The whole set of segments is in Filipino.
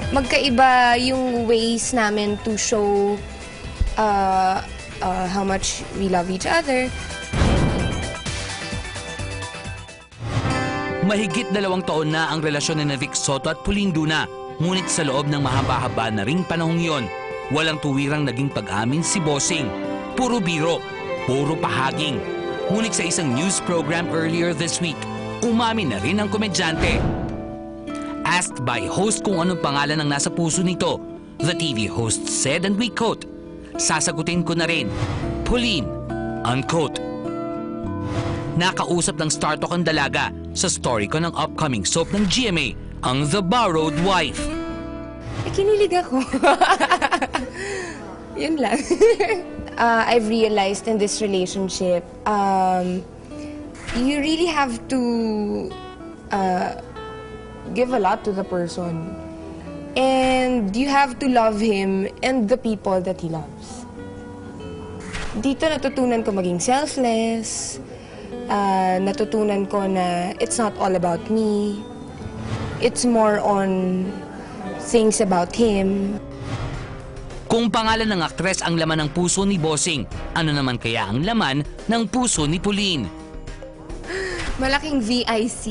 magkaiba yung ways namin to show how much we love each other. Mahigit 2 taon na ang relasyon ni Vic Soto at Pauline Luna. Ngunit sa loob ng mahaba-haba na ring panahong yon, walang tuwirang naging pag-amin si Bossing. Puro biro, puro pahaging. Ngunit sa isang news program earlier this week, umamin na rin ang komedyante. Asked by host kung anong pangalan ang nasa puso nito, the TV host said, and we quote, "Sasagutin ko na rin, Pauline," unquote. Nakausap ng Star Talk ang dalaga sa story ko ng upcoming soap ng GMA, ang The Borrowed Wife. Kinilig ako. Yun lang. I've realized in this relationship, you really have to give a lot to the person. And you have to love him and the people that he loves. Dito natutunan ko maging selfless. Natutunan ko na it's not all about me. It's more on things about him. Kung pangalan ng aktres ang laman ng puso ni Bossing, ano naman kaya ang laman ng puso ni Pauline? Malaking VIC.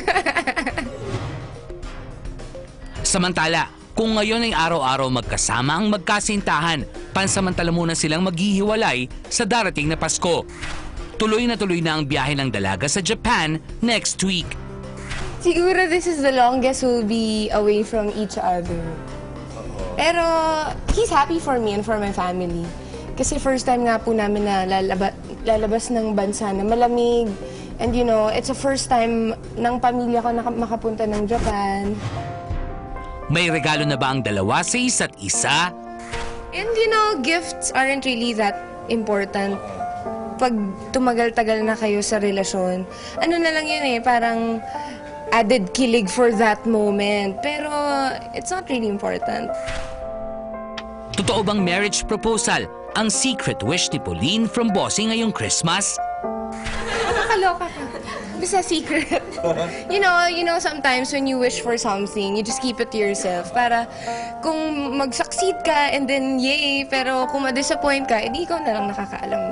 Samantala, kung ngayon ay araw-araw magkasama ang magkasintahan, pansamantala muna silang maghihiwalay sa darating na Pasko. Tuloy na ang biyahe ng dalaga sa Japan next week. Siguro this is the longest we'll be away from each other. Pero he's happy for me and for my family. Kasi first time nga po namin na lalabas ng bansa na malamig. And you know, it's the first time ng pamilya ko na makapunta ng Japan. May regalo na ba ang dalawa sa isa't isa? And you know, gifts aren't really that important. Pag tumagal-tagal na kayo sa relasyon, ano na lang yun eh, parang added kilig for that moment. Pero it's not really important. Totoo bang marriage proposal ang secret wish ni Pauline from Bossing ngayong Christmas? Nakakaloka ka. Basta secret. You know, sometimes when you wish for something, you just keep it to yourself. Para kung mag-succeed ka and then yay, pero kung ma-disappoint ka, edi ikaw na lang nakakaalam.